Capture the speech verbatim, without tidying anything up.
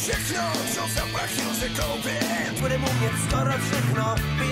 Všechno, co zaplatil, se koupím. Bude mu mět skoro všechno,